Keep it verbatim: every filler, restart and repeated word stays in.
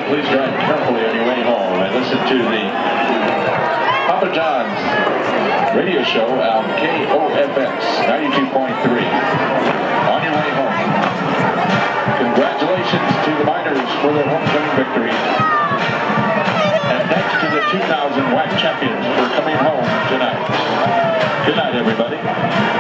please drive carefully on your way home and listen to the Papa John's radio show on K O F X ninety-two point three on your way home. Congratulations to the Miners for their homecoming victory. And thanks to the two thousand W A C champions for coming home tonight. Good night, everybody.